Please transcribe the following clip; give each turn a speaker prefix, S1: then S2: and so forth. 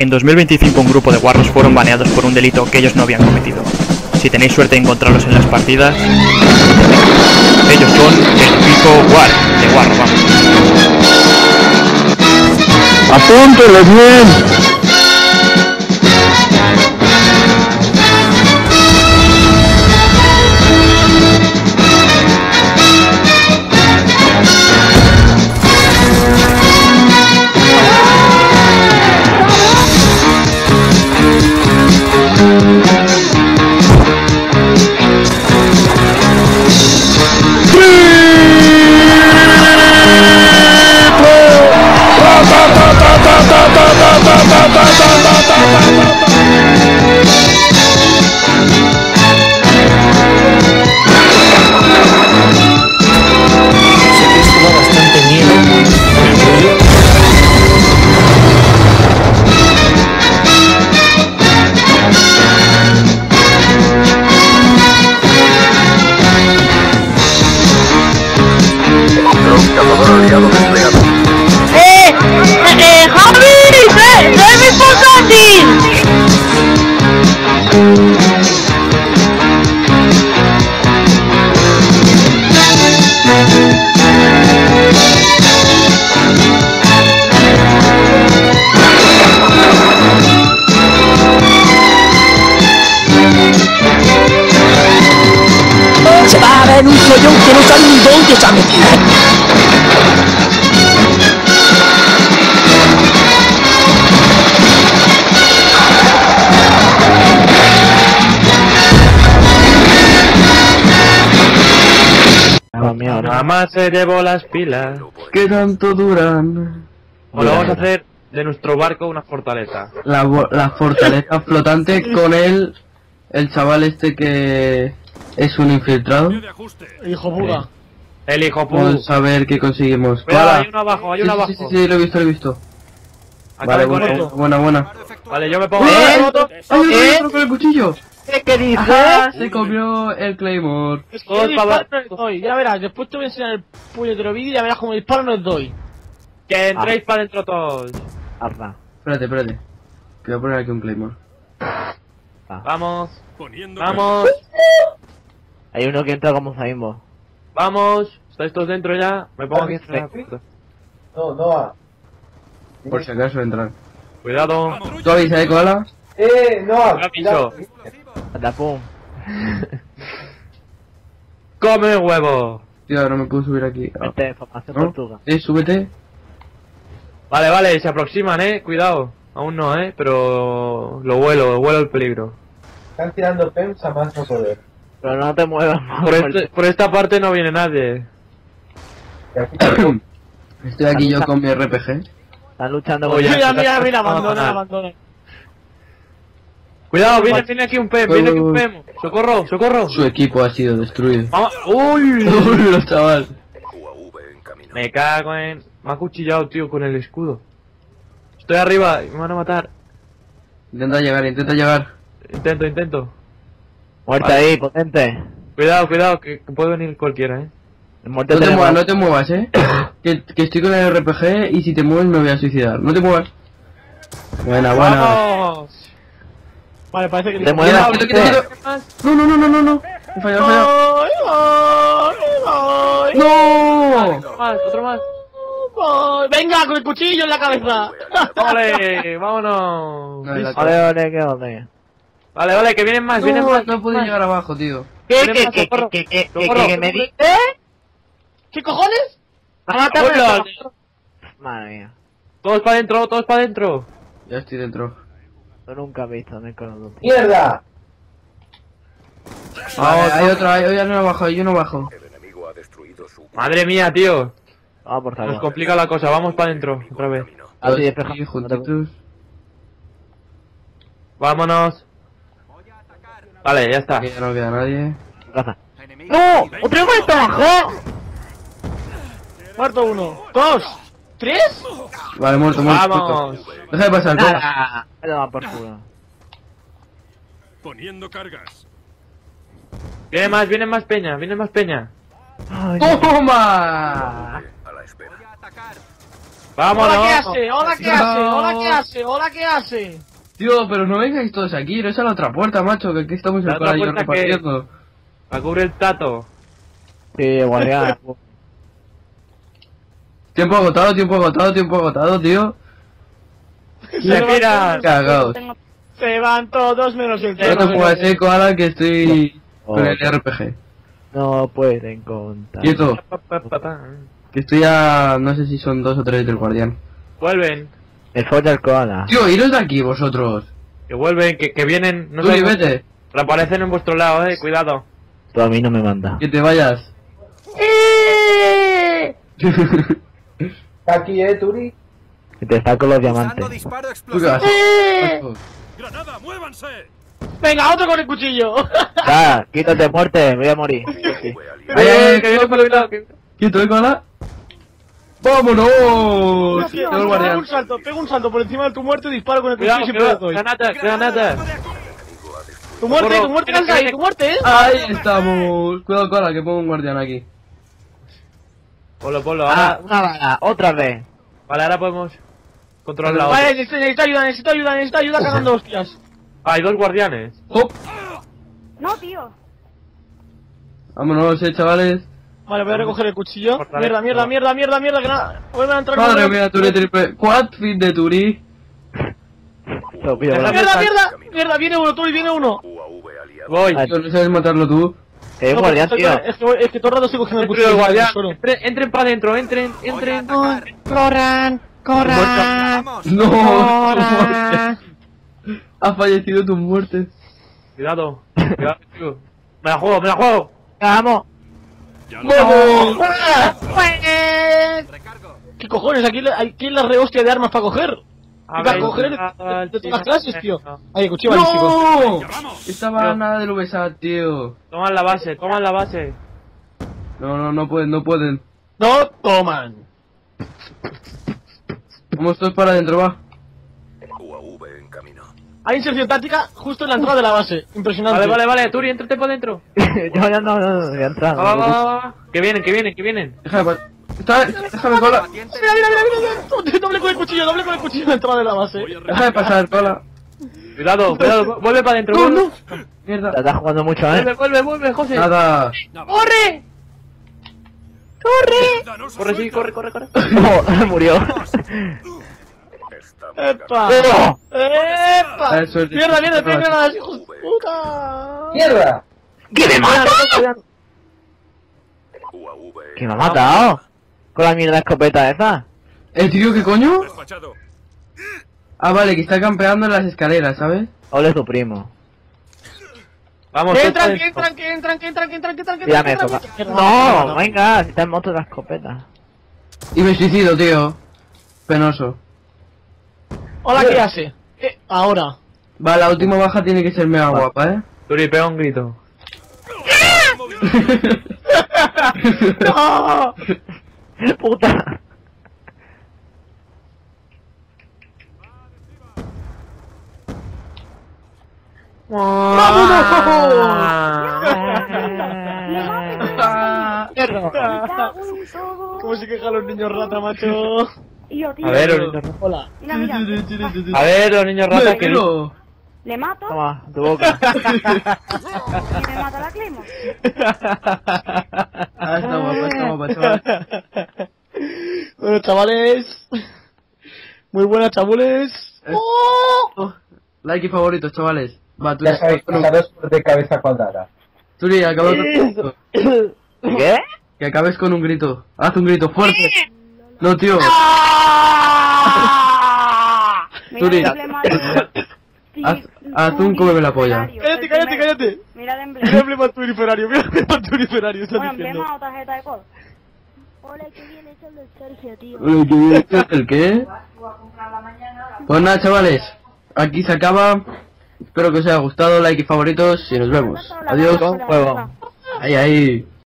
S1: En 2025 un grupo de guarros fueron baneados por un delito que ellos no habían cometido. Si tenéis suerte de encontrarlos en las partidas, ellos son el pico War, de guarro, vamos.
S2: ¡Apúnteles bien!
S3: Se va a ver un follón que no sabe ni dónde se ha metido.
S4: Nada más se llevó las pilas.
S2: ¿Qué tanto duran?
S4: O lo vamos a hacer de nuestro barco una fortaleza.
S2: La fortaleza flotante con el chaval este que es un infiltrado.
S3: Hijo puta.
S4: El hijo
S2: Vamos
S4: puta.
S2: a ver qué conseguimos.
S4: Cuidado,
S2: ¡Hala!
S4: hay uno abajo, hay
S2: Sí,
S4: uno
S2: sí,
S4: abajo.
S2: sí, sí, lo he visto, lo he visto.
S4: Acaba
S2: Vale,
S4: de correr.
S2: buena.
S4: Vale, yo me pongo
S2: ¡Eh!
S4: la moto.
S2: ¡Ay, otro con el cuchillo!
S3: ¿Qué dices?
S2: ¡Ajá! Se comió el Claymore.
S3: Es que
S4: Todos
S3: yo
S4: para-
S3: disparo no les doy. Ya verás, después te voy a enseñar el puñetero vídeo y ya verás como disparo no les doy.
S4: Que entréis para adentro todos.
S2: Espérate. Que voy a poner aquí un Claymore.
S4: Vamos. Vamos.
S5: Hay uno que entra como Zaimbo.
S4: Vamos. ¿Estáis todos dentro ya? Me pongo aquí en la puerta.
S2: Por si acaso entran.
S4: Cuidado.
S2: ¿Tú avisa, koala?
S4: Me aviso.
S5: Atapum.
S4: Come huevo.
S2: Tío, no me puedo subir aquí.
S5: Vete, formación
S2: ¿No?
S5: tortuga.
S2: Súbete.
S4: Vale, se aproximan, cuidado. Aún no, pero lo vuelo el peligro.
S6: Están tirando PEMs a más no poder.
S5: Pero no te muevas más.
S4: Por esta parte no viene nadie.
S6: Y aquí tampoco.
S2: Estoy aquí yo con mi RPG.
S5: Están luchando
S4: Oye,
S5: con...
S3: Mira,
S4: Vamos a
S3: abandona.
S4: Cuidado, viene aquí un PEM, socorro.
S2: Su equipo ha sido destruido.
S4: Vamos. ¡Uy!
S2: Los chaval.
S4: Me cago en... Me ha cuchillado, tío, con el escudo. Estoy arriba, me van a matar.
S2: Intenta llegar.
S4: Intento.
S5: Muerte
S4: Vale.
S5: ahí, potente.
S4: Cuidado, que puede venir cualquiera,
S5: Muerte
S2: No te
S5: tenemos.
S2: muevas, no te muevas, que estoy con el RPG y si te mueves me voy a suicidar. No te muevas. Buena.
S4: ¡Vamos!
S3: Vale, parece que
S5: Te muevas.
S2: Quieto. No. He fallado. ¡No!
S4: Otro más.
S3: Venga, con el cuchillo en la cabeza.
S4: ¡Ole! ¡Vámonos!
S2: No, la-
S5: Ole, qué ole.
S4: Vale, que vienen más,
S2: No puedo llegar abajo, tío.
S5: ¿Qué
S4: Socorro.
S5: me dices?
S3: ¿Qué cojones?
S4: ¡Hola!
S5: Madre mía.
S4: Todos para adentro.
S2: Ya estoy dentro.
S5: Yo nunca he visto en el Call of Duty.
S6: ¡Mierda!
S2: Vale, hay otro, yo no bajo.
S4: Madre mía, tío.
S5: Vamos por
S4: Nos
S5: favor.
S4: complica la cosa, vamos para adentro, otra vez.
S5: Así
S2: Aquí,
S5: despeja.
S2: juntitos.
S4: Vámonos. Vale, ya está.
S2: Aquí ya no queda nadie.
S5: ¡No! ¡Otra vez está abajo!
S3: Muerto uno. Dos. ¿Tres?
S2: Vale, muerto.
S4: Vamos.
S2: Deja de pasar, cola.
S5: ¡Nada! Me lo va por culo.
S7: Poniendo cargas.
S4: Viene más peña.
S5: Ay,
S2: ¡Toma!
S4: Vámonos.
S3: Hola, ¿qué hace? Hola, ¿qué hace? Hola, ¿qué hace? Hola, ¿qué hace?
S2: Tío, pero no vengáis todos aquí, no es a la otra puerta, macho, que aquí estamos
S4: La
S2: el
S4: otra
S2: cola y yo
S4: puerta que-
S2: repartiendo.
S4: La cubre el tato.
S5: Sí, guardián.
S2: Tiempo agotado, tiempo agotado, tiempo agotado, tío.
S4: Se mira.
S2: Cagaos.
S3: Se van todos menos el
S2: No te
S3: tema.
S2: juegas, Koala, que estoy
S5: Oh.
S2: con el RPG.
S5: No pueden contar.
S2: Quieto, que estoy a... no sé si son 2 o 3 del guardián.
S4: Vuelven.
S5: Me folla el koala.
S2: Tío, iros de aquí vosotros.
S4: Que vuelven, que vienen. No
S2: Turi,
S4: sabemos-
S2: vete.
S4: Reaparecen en vuestro lado, cuidado.
S5: Tú a mí no me manda.
S2: Que te vayas.
S6: Está aquí, Turi.
S5: Que te saco los diamantes.
S7: disparo
S2: ¿Tú qué vas?
S7: ¡Granada, muévanse!
S3: Venga, otro con el cuchillo.
S5: Ya, quítate muerte, me voy a morir.
S4: Que viene por el lado.
S2: Quieto, Koala. ¡Vámonos!
S3: Tío,
S2: Tengo el guardián.
S3: pego un salto por encima de tu muerte y disparo con el
S4: Cuidado,
S3: cuchillo y siempre
S4: cuidado.
S3: le doy.
S4: Granata, granata.
S3: Tu muerte, cansa ahí, tu muerte,
S2: Ahí estamos. Cuidado, Koala, que pongo un guardián aquí.
S4: Ponlo, ponlo.
S5: Ah,
S4: Ahora,
S5: una bala, otra vez.
S4: vale, ahora podemos controlar la otra.
S3: Vale, necesito ayuda cagando hostias.
S4: Hay 2 guardianes.
S2: ¡Hop!
S8: No, tío.
S2: Vámonos, chavales.
S3: Vale, voy a recoger el cuchillo.
S4: Fortaleza.
S3: Mierda, que no. Vuelven a entrar.
S2: Madre mía, Turi triple. Quad fit de Turi.
S5: Lo pido,
S3: Mierda, viene uno, tú y viene uno.
S4: Voy.
S5: Ah,
S2: Tío, no sabes matarlo tú.
S5: Es guardián, tío.
S3: Es que todo el rato estoy cogiendo el
S4: Dentro del
S3: cuchillo.
S4: guardián.
S3: Solo.
S4: Entren para adentro, entren.
S3: Corran.
S7: ¡Vamos!
S2: No, ha fallecido tu muerte.
S4: Cuidado, tío. Me la juego.
S5: Vamos.
S2: ¡Vamos!
S3: ¿Qué cojones? Aquí hay la rehostia de armas para coger. Para coger de todas las clases, tío. Ay, cuchillo balístico.
S2: ¡No! Estaba nada del VSAT, tío.
S4: Toman la base.
S2: No pueden.
S3: No toman.
S2: Vamos todos para adentro, va.
S3: Hay inserción táctica justo en la entrada de la base. Impresionante.
S4: Vale, Turi, entrate para adentro.
S5: Yo ya no, voy a entrar.
S4: Va. Que vienen.
S2: Déjame Koala.
S3: Mira. Doble con el cuchillo en la entrada de la base.
S2: Déjame pasar, Koala.
S4: Cuidado, vuelve para adentro.
S2: No. Mierda.
S5: Te estás jugando mucho,
S4: Vuelve, José.
S2: Nada.
S3: ¡Corre!
S4: Corre, sí, corre.
S5: No, murió.
S3: ¡Epa!
S5: ¡Oh!
S3: ¡Epa!
S2: Eso es-
S3: ¡Mierda, granadas, hijos de puta!
S6: ¡Mierda!
S5: ¿Qué me mata? ¿Qué me ha matado? Con la mierda escopeta esa.
S2: Tío, ¿qué coño?
S7: Despachado.
S2: Ah, vale, que está campeando en las escaleras, ¿sabes?
S5: Ole su primo.
S4: Vamos,
S3: Que
S4: todos
S3: entran.
S5: Tírame eso. No, venga, si está en moto la escopeta.
S2: Y me suicido, tío. Penoso.
S3: Hola, ¿qué hace? Ahora.
S2: Va, la última baja tiene que ser mega guapa, ¿eh?
S4: Turi, pega un grito.
S3: ¡No!
S5: Puta.
S3: ¿Cómo se quejan los niños rata, macho?
S8: Y yo, tío.
S4: A ver, los niños
S3: Hola.
S8: Mira, mira.
S4: A ver, los niños ratas que...
S2: Pero...
S8: Le mato
S5: Toma, tu boca.
S8: y me mata la Clemo.
S2: Ah, está guapa, chaval.
S3: Bueno, chavales. Muy buenas, chavales.
S2: Oh, like y favoritos, chavales. Va, Turi,
S6: Ya sabéis, pasaros de cabeza cuadrada.
S2: Turi, acaba con un grito.
S5: ¿Qué?
S2: Que acabes con un grito. Haz un grito fuerte. No, tío.
S8: Mira
S2: Turi.
S8: el emblema.
S2: Haz un cómeme la polla.
S3: Cállate.
S8: Mira el
S3: Mira
S8: emblema.
S3: el emblema turiferario, mira el emblema turiferario, está
S8: Bueno,
S3: diciendo.
S8: emblema o tarjeta de call. Hola, que viene hecho el de Sergio, tío.
S2: ¿El qué? Pues nada, chavales. Aquí se acaba. Espero que os haya gustado. Like y favoritos. Y nos vemos. Adiós.
S5: Con huevo.
S2: Ahí.